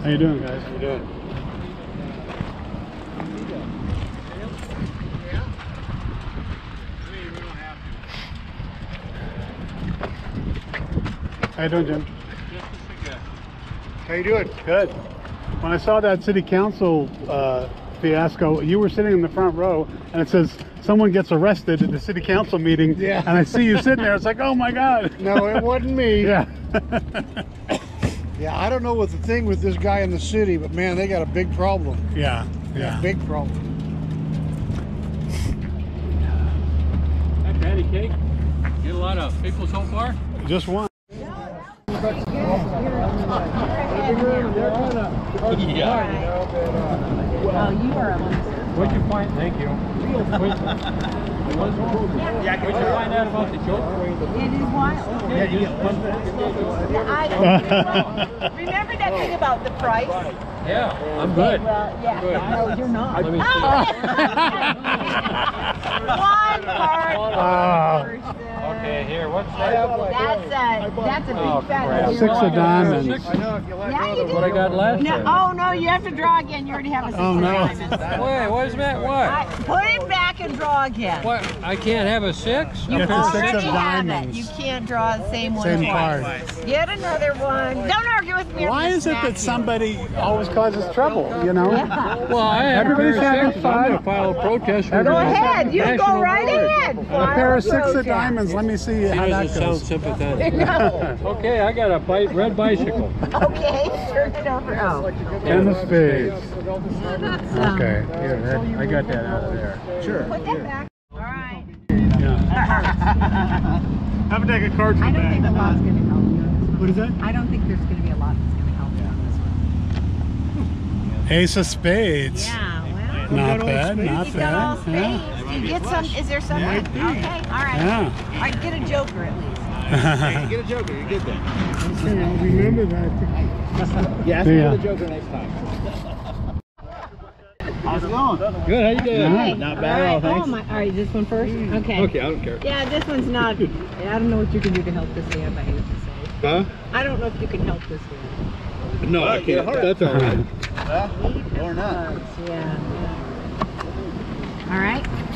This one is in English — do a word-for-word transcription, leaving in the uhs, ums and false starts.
How you doing, guys? How you doing? How you doing, Jim? How you doing? Good. When I saw that city council uh, fiasco, you were sitting in the front row, and it says someone gets arrested at the city council meeting. Yeah. And I see you sitting there. It's like, oh my God. No, it wasn't me. Yeah. Yeah, I don't know what's the thing with this guy in the city, but man, they got a big problem. Yeah. Yeah. A big problem. That patty cake. Get a lot of people so far. Just one. Yeah. Oh, you are a What'd you find? Thank you. Yeah, what'd you find out about the joke? It is wild. Yeah, you just one. I, remember that thing about the price? Yeah, I'm good. Well, yeah. Good. No, you're not. Let me see. One part Ah. person. Okay, here, what's that? That's a, that's a big Oh, fat crap. zero. Six of diamonds. Six. I know if you let Yeah, go you of the do. What I got last No, time. oh no, you have to draw again. You already have a six Oh, of no. diamonds. Wait, what's that? I- What? Put it back and draw again. What? I can't have a six? You Get the six already of have it. diamonds. You can't draw the same one Same twice. card. Get another one. Don't argue with me. I'm Why gonna is it smack that you. somebody always causes trouble, you know? Yeah. Well, I have Everybody's a pair having of sixes. I'm fun. going to file a protest. for Go the ahead. You go National right Guard. ahead. A pair of six of Protest. diamonds. Let me see He how that doesn't sound goes. sympathetic. No. Okay, I got a bite, red bicycle. Okay, turn it over. Oh. Ten of spades. So, Okay. Here, that, I got that out of there. Sure. Put that back. All right. Yeah. Have a deck of cards I in the don't think a back. lot's going to help you on this one. What is that? I don't think there's going to be a lot that's going to help you on this one. Ace of spades. Yeah, well. Not bad, not You got all bad. spades. Yeah. Do you get some? Is there some? Might be. Okay, all right. Yeah. All right, get a joker at least. Get a joker, you get that. Okay, I'll remember that. Yeah, See ya. get a joker next time. How's it going? Good, how you doing? Yeah. Not All bad at all, right. thanks. Oh my! All right, this one first. Okay. Okay, I don't care. Yeah, this one's not. I don't know what you can do to help this man. I hate to say. Huh? I don't know if you can help this man. No, I can't. That's all right. Huh? Or not. Yeah. yeah. All right.